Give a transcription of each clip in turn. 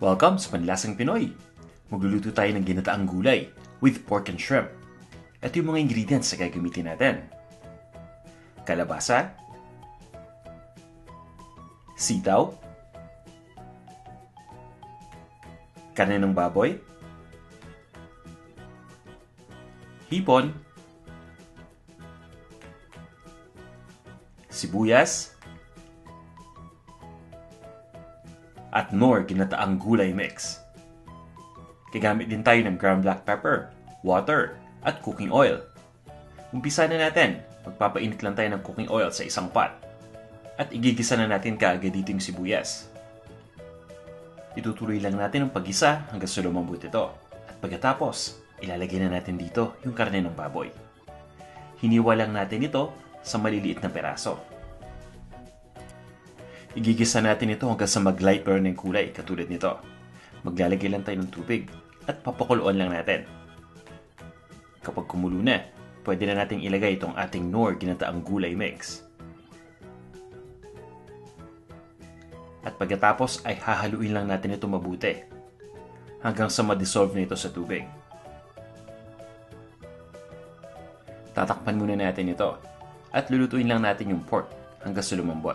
Welcome sa Panlasang Pinoy! Magluluto tayo ng ginataang gulay with pork and shrimp. Ito yung mga ingredients na gagamitin natin. Kalabasa, sitaw, karne ng baboy, hipon, sibuyas, at Knorr ginataang gulay mix. Gagamit din tayo ng ground black pepper, water, at cooking oil. Umpisa na natin. Magpapainit lang tayo ng cooking oil sa isang pot. At igigisa na natin kaagad dito yung sibuyas. Itutuloy lang natin ang paggisa hanggang sa lumambot ito. At pagkatapos, ilalagay na natin dito yung karne ng baboy. Hiniwa lang natin ito sa maliliit na peraso. Igigisa natin ito hanggang sa mag-light brown ng kulay katulad nito. Maglalagay lang tayo ng tubig at papakuluan lang natin. Kapag kumulo na, pwede na natin ilagay itong ating Knorr ginataang gulay mix. At pagkatapos ay hahaluin lang natin ito mabuti hanggang sa ma-dissolve na ito sa tubig. Tatakpan muna natin ito at lulutuin lang natin yung pork hanggang sa lumambot.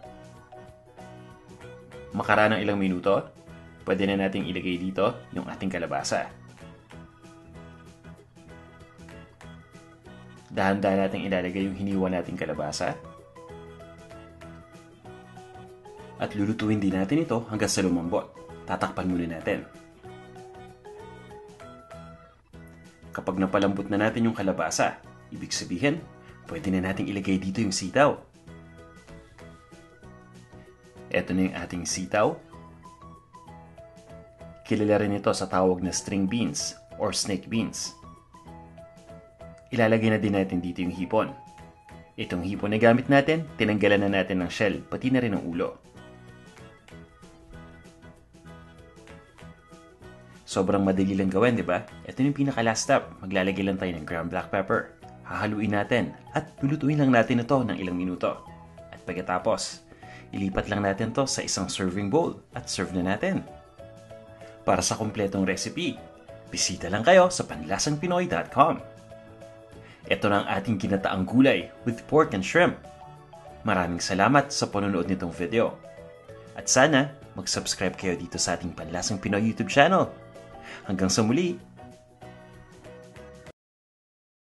Makaraan ng ilang minuto, pwede na nating ilagay dito yung ating kalabasa. Dahan-dahan nating ilalagay yung hiniwa nating kalabasa. At lulutuin din natin ito hanggang sa lumambot. Tatakpan muna natin. Kapag napalambot na natin yung kalabasa, ibig sabihin, pwede na nating ilagay dito yung sitaw. Ito na yung ating sitaw. Kilala rin ito sa tawag na string beans or snake beans. Ilalagay na din natin dito yung hipon. Itong hipon na gamit natin, tinanggalan na natin ng shell, pati na rin ang ulo. Sobrang madali lang gawin, di ba? Ito yung pinaka-last step. Maglalagay lang tayo ng ground black pepper. Hahaluin natin at lulutuin lang natin ito ng ilang minuto. At pagkatapos, ilipat lang natin to sa isang serving bowl at serve na natin. Para sa kumpletong recipe, bisita lang kayo sa panlasangpinoy.com. Ito na ang ating ginataang gulay with pork and shrimp. Maraming salamat sa panonood nitong video. At sana mag-subscribe kayo dito sa ating Panlasang Pinoy YouTube channel. Hanggang sa muli!